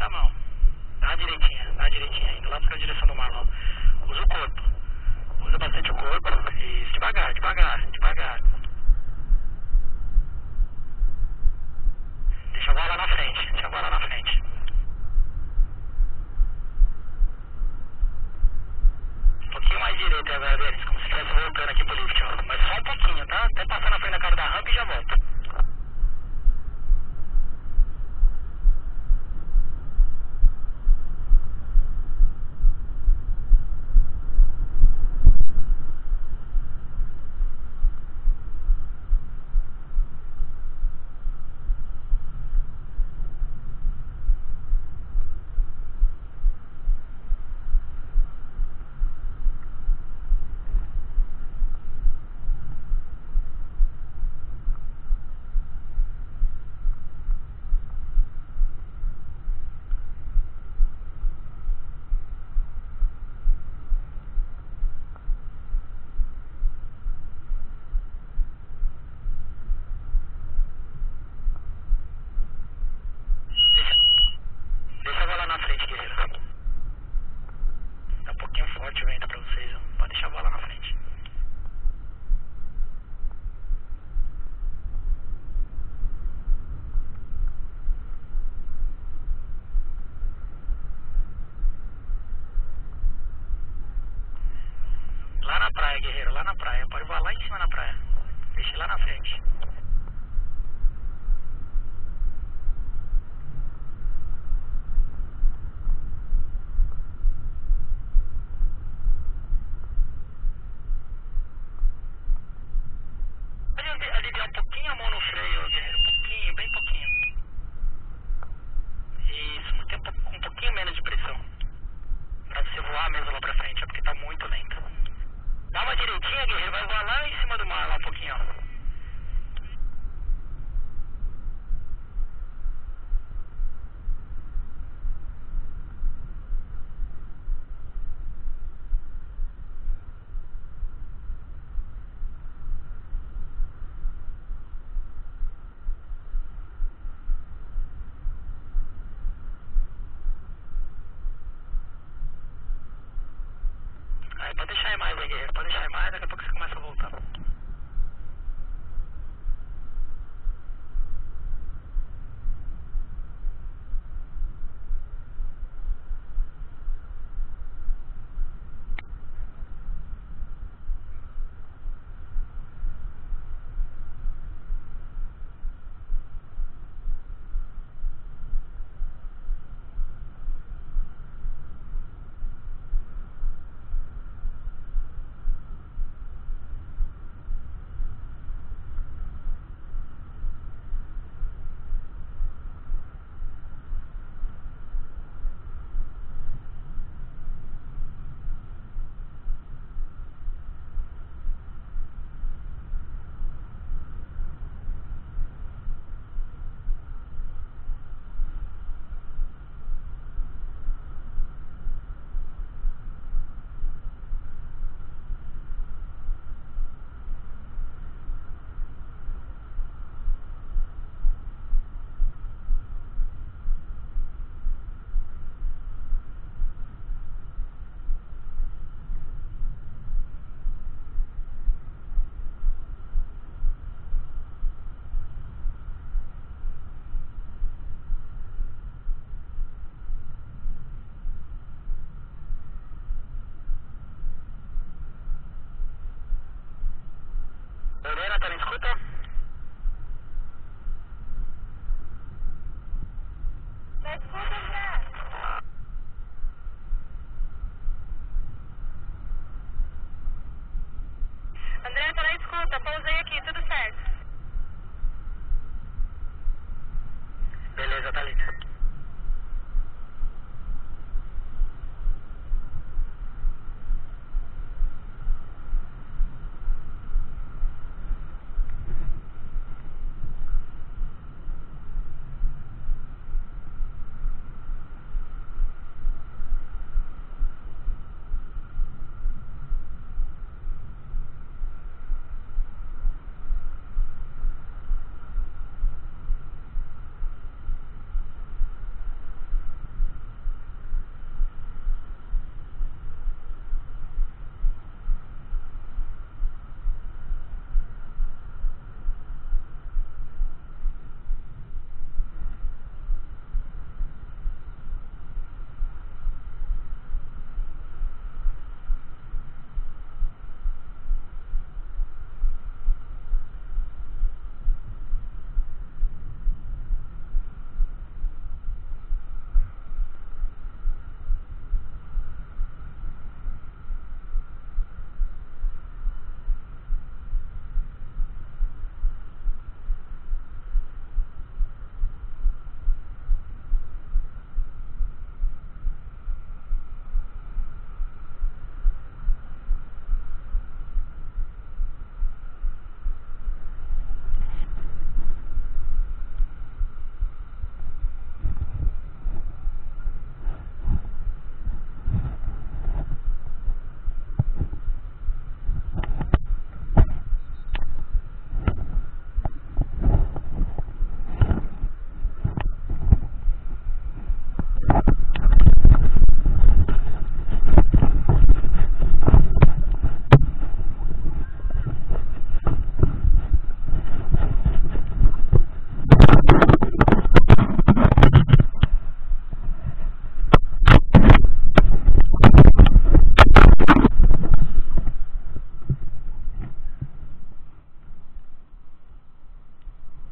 a mão. Dá uma direitinha, indo lá pra direção do Marlon. Usa o corpo. Usa bastante o corpo. Isso, devagar. Deixa a bola na frente. Um pouquinho mais direito agora, Denis, como se estivesse voltando aqui pro lift, ó. Mas só um pouquinho, tá? Até passar na frente da cara da rampa e já volta. Deixa a bola na frente, guerreiro. Tá um pouquinho forte o vento pra vocês, ó. Pode deixar a bola na frente. Lá na praia, guerreiro, lá na praia. Pode voar lá em cima na praia. Deixa lá na frente. Pode aliviar um pouquinho a mão no freio, guerreiro. Pouquinho, bem pouquinho. Isso, manter um pouquinho menos de pressão. Pra você voar mesmo lá pra frente, é porque tá muito lento. Dá uma direitinha, guerreiro, vai voar lá em cima do mar, lá um pouquinho, ó. Aí, pode deixar em mais aí, guerreiro, pode deixar em mais, daqui a pouco você começa a voltar. Lorena, tá na escuta? Na escuta, André. André, tá na escuta. Pousei aqui, tudo certo. Beleza, tá lindo.